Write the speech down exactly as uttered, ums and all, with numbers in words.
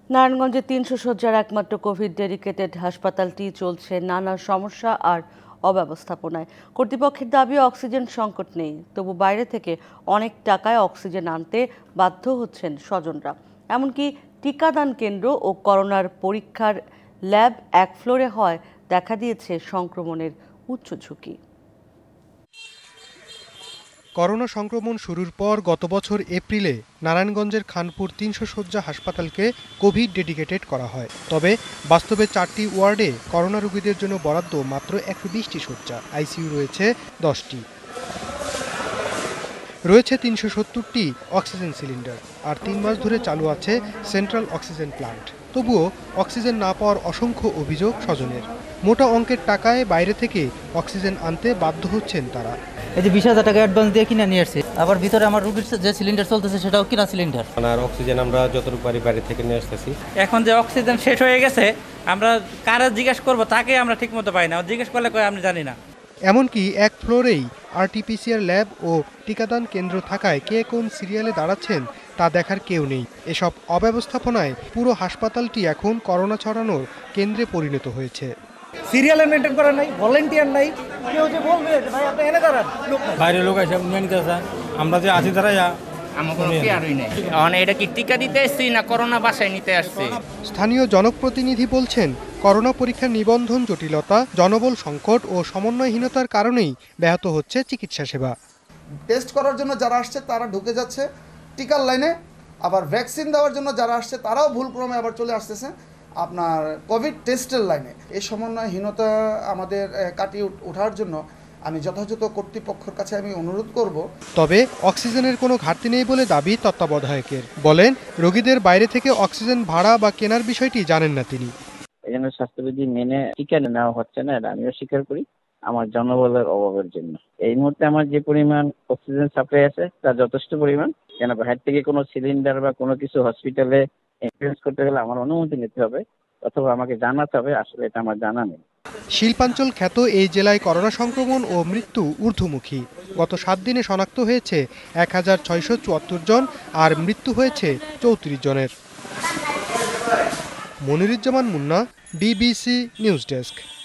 নারায়ণগঞ্জে তিনশো শয্যার একমাত্র কোভিড ডেডিকেটেড হাসপাতালটি চলছে নানা সমস্যা আর অব্যবস্থাপনায়। কর্তৃপক্ষের দাবি অক্সিজেন সংকট নেই, তবু বাইরে থেকে অনেক টাকায় অক্সিজেন আনতে বাধ্য হচ্ছেন স্বজনরা। এমনকি টিকাদান কেন্দ্র ও করোনার পরীক্ষার ল্যাব এক ফ্লোরে হয় দেখা দিয়েছে সংক্রমণের উচ্চ ঝুঁকি। করোনা সংক্রমণ শুরুর পর গত বছর এপ্রিলে নারায়ণগঞ্জের খানপুর তিনশো শয্যা হাসপাতালকে কোভিড ডেডিকেটেড করা হয়। তবে বাস্তবে চারটি ওয়ার্ডে করোনা রোগীদের জন্য বরাদ্দ মাত্র একশো বিশটি শয্যা, আইসিইউ রয়েছে দশটি, রয়েছে তিনশো সত্তরটি অক্সিজেন সিলিন্ডার, আর তিন মাস ধরে চালু আছে সেন্ট্রাল অক্সিজেন প্লান্ট। তবুও অক্সিজেন না পাওয়ার অসংখ্য অভিযোগ স্বজনের। মোটা অঙ্কের টাকায় বাইরে থেকে অক্সিজেন আনতে বাধ্য হচ্ছেন তারা। এই যে বিশ হাজার টাকা অ্যাডভান্স দিয়ে কিনে নিয়ে আসছে, আবার ভিতরে আমার রোগীর যে সিলিন্ডার চলতেছে সেটাও কিনা সিলিন্ডার। আর অক্সিজেন আমরা যতটুকু পারি বাইরে থেকে নিয়ে আসতেছি। এখন যে অক্সিজেন শেষ হয়ে গেছে, আমরা কারে জিজ্ঞেস করবো তাকে আমরা ঠিক মতো পাই না, জিজ্ঞেস করলে কই আমি জানি না। এমনকি এক ফ্লোরেই আরটিপিসিআর ল্যাব ও টিকাদান কেন্দ্র থাকায় কে কোন সিরিয়ালে দাঁড়াচ্ছেন তা দেখার কেউ নেই। এসব অব্যবস্থাপনায় পুরো হাসপাতালটি এখন করোনা ছড়ানোর কেন্দ্রে পরিণত হয়েছে। সিরিয়ালে মেনটেন করা নাই, ভলান্টিয়ার নাই, কেউ যে বলবে ভাই আপনি এনে দাঁড়ান, বাইরের লোক এসে নিয়ে নিতে আসে, আমরা যে আছি তারাই আমার কোনো কেয়ারই নেই। এটা কি টিকা দিতে আসছি না করোনা বাসায় নিতে আসছি? স্থানীয় জনপ্রতিনিধি বলছেন, করোনা পরীক্ষার নিবন্ধন জটিলতা, জনবল সংকট ও সমন্বয়হীনতার কারণেই ব্যাহত হচ্ছে চিকিৎসা সেবা। টেস্ট করার জন্য যারা আসছে তারা ঢুকে যাচ্ছে টিকার লাইনে, আবার ভ্যাকসিন দেওয়ার জন্য যারা আসছে তারাও ভুলক্রমে আবার চলে আসতেছে আপনার কোভিড টেস্টের লাইনে। এই সমন্বয়হীনতা আমাদের কাটিয়ে ওঠার জন্য আমি যথাযথ কর্তৃপক্ষের কাছে আমি অনুরোধ করব। তবে অক্সিজেনের কোনো ঘাটতি নেই বলে দাবি তত্ত্বাবধায়কের। বলেন, রোগীদের বাইরে থেকে অক্সিজেন ভাড়া বা কেনার বিষয়টি জানেন না তিনি। এখানে স্বাস্থ্যবিধি মেনে টিকা নেওয়া হচ্ছে না, এটা আমিও স্বীকার করি, আমার জনবলের অভাবের জন্য। এই মুহূর্তে আমার যে পরিমাণ অক্সিজেন সাপ্লাই আছে তা যথেষ্ট পরিমাণ। কেন বাইরে থেকে কোনো সিলিন্ডার বা কোনো কিছু হসপিটালে এক্সপেরিয়েন্স করতে গেলে আমার অনুমতি নিতে হবে অথবা আমাকে জানাতে হবে, আসলে এটা আমার জানা নেই। শিল্পাঞ্চল খ্যাত এই জেলায় করোনা সংক্রমণ ও মৃত্যু ঊর্ধ্বমুখী। গত সাত দিনে শনাক্ত হয়েছে এক হাজার ছয়শো চুয়াত্তর জন আর মৃত্যু হয়েছে চৌত্রিশ জনের। Moniruzzaman Munna, BBC news desk.